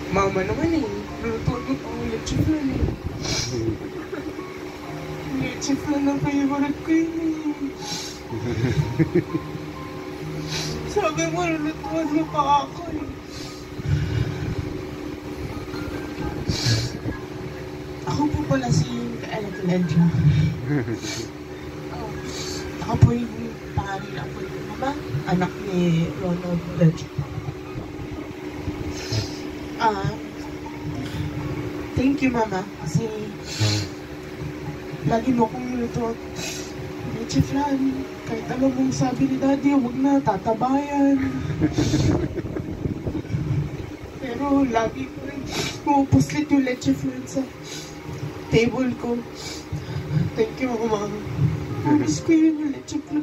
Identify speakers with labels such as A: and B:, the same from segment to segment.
A: Mama naman eh. Luto ko pang leche flan eh. Leche flan ang favorite ko yun eh. Sabi mo, lulutuan mo pa ako eh. Ako po pala si Alexandra. Ako po yung pangalan ako yung mama, anak ni Ronald Ledge. Thank you, Mama, kasi lagi mo akong niluto. Leche flan, kahit alam mong sabi ni Daddy, huwag na, tatabayan. Pero lagi ko rin pupuslit yung leche flan sa table ko. Thank you, Mama. Miss ko yun yung leche flan.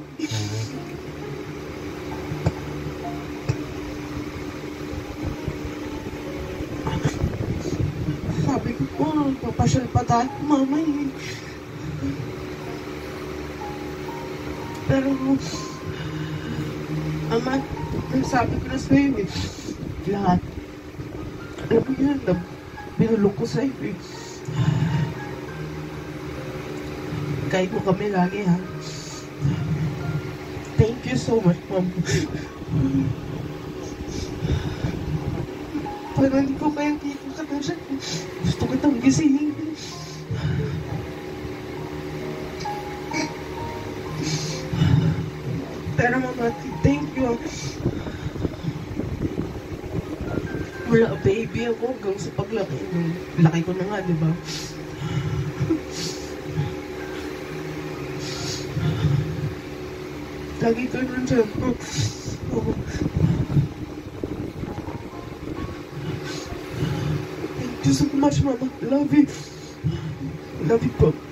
A: Sabi ko po, papasyal pa tayo, Mama eh. Pero, Ama, sabi ko na sa'yo eh, lahat. Alam mo yun, binulong ko sa'yo eh. Kahit mo kami lagi ha. Thank you so much, Mom. Parang hindi ko kaya dito sa kasya. Gusto ko itong gisingin. Pero Mama, thank you. Wala, baby ako hanggang sa paglaki. Laki ko na nga, di ba? Lagi ka nun siya. Thank you so much, Mama. Love you. Love you, Pop.